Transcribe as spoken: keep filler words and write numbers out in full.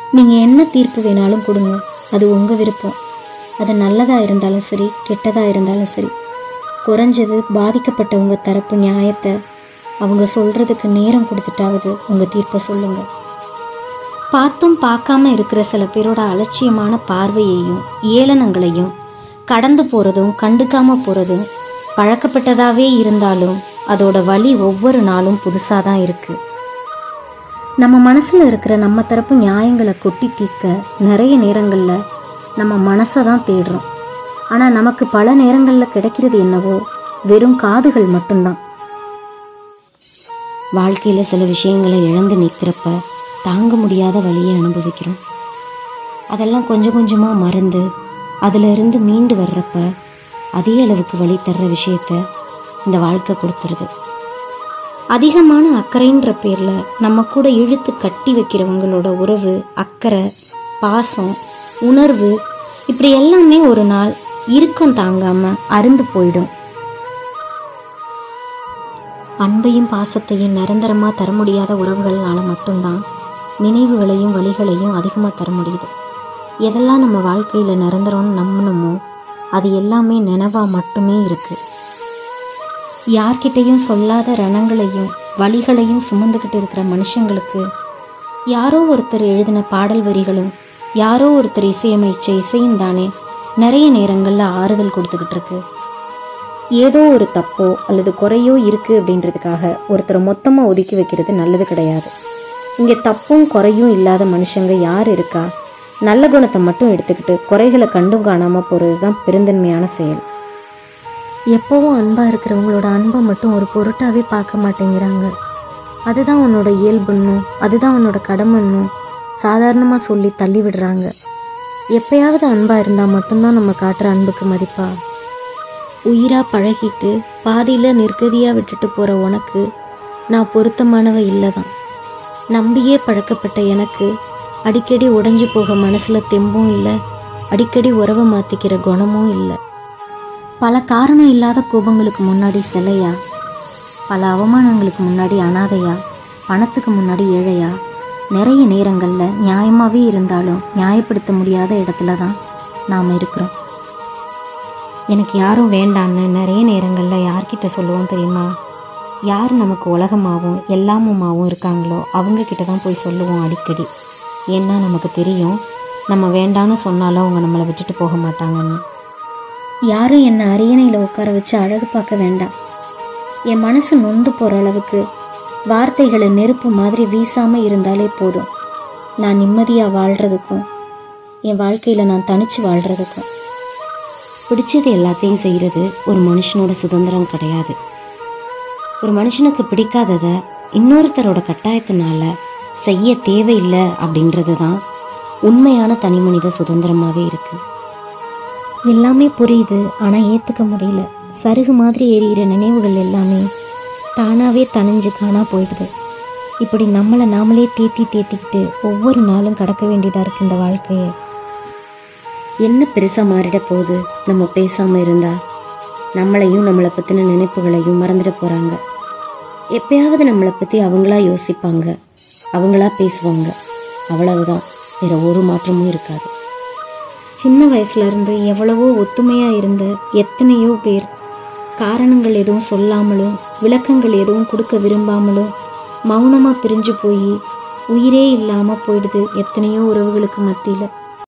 நீங்கள் என்ன தீர்ப்பு வேணாலும் கொடுங்க, அது உங்கள் விருப்பம். அது நல்லதாக இருந்தாலும் சரி, கெட்டதாக இருந்தாலும் சரி. குறைஞ்சது பாதிக்கப்பட்டவங்க தரப்பு நியாயத்தை அவங்க சொல்கிறதுக்கு நேரம் கொடுத்துட்டாவது உங்கள் தீர்ப்பை சொல்லுங்கள். பார்த்தும் பார்க்காம இருக்கிற சில பேரோட அலட்சியமான பார்வையையும் ஏளனங்களையும் கடந்து போகிறதும் கண்டுக்காமல் போகிறதும் பழக்கப்பட்டதாகவே இருந்தாலும் அதோட வலி ஒவ்வொரு நாளும் புதுசாக தான் இருக்குது. நம்ம மனசில் இருக்கிற நம்ம தரப்பு நியாயங்களை கொட்டி தீர்க்க நிறைய நேரங்களில் நம்ம மனசை தான் தேடுறோம். ஆனால் நமக்கு பல நேரங்களில் கிடைக்கிறது என்னவோ வெறும் காதுகள் மட்டும்தான். வாழ்க்கையில் சில விஷயங்களை இழந்து நிற்கிறப்ப தாங்க முடியாத வலியை அனுபவிக்கிறோம். அதெல்லாம் கொஞ்சம் கொஞ்சமாக மறந்து அதிலிருந்து மீண்டு வர்றப்ப அதே அளவுக்கு வலி தர்ற விஷயத்த இந்த வாழ்க்கை கொடுத்துருது. அதிகமான அக்கறைன்ற பேரில் நம்ம கூட இழுத்து கட்டி வைக்கிறவங்களோட உறவு, அக்கறை, பாசம், உணர்வு இப்படி எல்லாமே ஒரு நாள் இறுக்கம் தாங்காமல் அருந்து போயிடும். அன்பையும் பாசத்தையும் நிரந்தரமாக தர முடியாத உறவுகள்னால மட்டும்தான் நினைவுகளையும் வலிகளையும் அதிகமாக தர முடியுது. எதெல்லாம் நம்ம வாழ்க்கையில் நிரந்தரம்னு நம்பணுமோ அது எல்லாமே நினைவாக மட்டுமே இருக்குது. யார்கிட்டையும் சொல்லாத ரணங்களையும் வலிகளையும் சுமந்துக்கிட்டு இருக்கிற மனுஷங்களுக்கு யாரோ ஒருத்தர் எழுதின பாடல் வரிகளும் யாரோ ஒருத்தர் இசையமைச்ச இசையும் தானே நிறைய நேரங்களில் ஆறுதல் கொடுத்துக்கிட்டு இருக்கு. ஏதோ ஒரு தப்போ அல்லது குறையோ இருக்குது அப்படின்றதுக்காக ஒருத்தரை மொத்தமாக ஒதுக்கி வைக்கிறது நல்லது கிடையாது. இங்கே தப்பும் குறையும் இல்லாத மனுஷங்க யார் இருக்கா? நல்ல குணத்தை மட்டும் எடுத்துக்கிட்டு குறைகளை கண்டும் காணாமல் போகிறது தான் பெருந்தன்மையான செயல். எப்போவும் அன்பாக இருக்கிறவங்களோட அன்பை மட்டும் ஒரு பொருட்டாகவே பார்க்க மாட்டேங்கிறாங்க. அதுதான் உன்னோட இயல்புன்னும் அதுதான் உன்னோட கடமைன்னும் சாதாரணமாக சொல்லி தள்ளி விடுறாங்க. எப்பயாவது அன்பாக இருந்தால் மட்டும்தான் நம்ம காட்டுற அன்புக்கு மதிப்பா? உயிராக பழகிட்டு பாதியில் நிர்கதியாக விட்டுட்டு போகிற உனக்கு நான் பொருத்தமானவ இல்லை தான். நம்பியே பழக்கப்பட்ட எனக்கு அடிக்கடி உடைஞ்சு போக மனசில் தெம்பும் இல்லை, அடிக்கடி உறவை மாற்றிக்கிற குணமும் இல்லை. பல காரணம் இல்லாத கோபங்களுக்கு முன்னாடி சிலையா, பல அவமானங்களுக்கு முன்னாடி அனாதையா, பணத்துக்கு முன்னாடி ஏழையா, நிறைய நேரங்களில் நியாயமாகவே இருந்தாலும் நியாயப்படுத்த முடியாத இடத்துல தான் நாம் இருக்கிறோம். எனக்கு யாரும் வேண்டான்னு நிறைய நேரங்களில் யார்கிட்ட சொல்லுவோம் தெரியுமா? யார் நமக்கு உலகமாகவும் எல்லாமுமாகவும் இருக்காங்களோ அவங்கக்கிட்ட தான் போய் சொல்லுவோம் அடிக்கடி. ஏன்னா நமக்கு தெரியும் நம்ம வேண்டான்னு சொன்னாலும் அவங்க நம்மளை விட்டுட்டு போக மாட்டாங்கன்னு. யாரும் என்னை அரியணையில் உட்கார வச்சு அழகு பார்க்க வேண்டாம். என் மனசு நொந்து போகிற அளவுக்கு வார்த்தைகளை நெருப்பு மாதிரி வீசாமல் இருந்தாலே போதும். நான் நிம்மதியாக வாழ்கிறதுக்கும் என் வாழ்க்கையில் நான் தனித்து வாழ்கிறதுக்கும். பிடிச்சது எல்லாத்தையும் செய்கிறது ஒரு மனுஷனோட சுதந்திரம் கிடையாது. ஒரு மனுஷனுக்கு பிடிக்காததை இன்னொருத்தரோட கட்டாயத்தினால செய்ய தேவையில்லை அப்படின்றது தான் உண்மையான தனி மனித சுதந்திரமாகவே இருக்குது. எல்லாமே புரியுது, ஆனால் ஏற்றுக்க முடியல. சருகு மாதிரி எரியிற நினைவுகள் எல்லாமே தானாகவே தணிஞ்சு காணா போயிடுது. இப்படி நம்மளை நாமளே தேத்தி தேத்திக்கிட்டு ஒவ்வொரு நாளும் கடக்க வேண்டியதாக இருக்குது இந்த வாழ்க்கையை. என்ன பெருசாக மாறிட போகுது நம்ம பேசாமல் இருந்தா? நம்மளையும் நம்மளை பற்றின நினைப்புகளையும் மறந்துட போகிறாங்க. எப்பயாவது நம்மளை பற்றி அவங்களா யோசிப்பாங்க, அவங்களா பேசுவாங்க, அவ்வளவுதான். வேற ஒரு மாற்றமும் இருக்காது. சின்ன வயசுலேருந்து எவ்வளவோ ஒத்துமையாக இருந்த எத்தனையோ பேர் காரணங்கள் எதுவும் சொல்லாமலும் விளக்கங்கள் எதுவும் கொடுக்க விரும்பாமலும் மௌனமாக பிரிஞ்சு போய் உயிரே இல்லாமல் போயிடுது எத்தனையோ உறவுகளுக்கு மத்தியில்.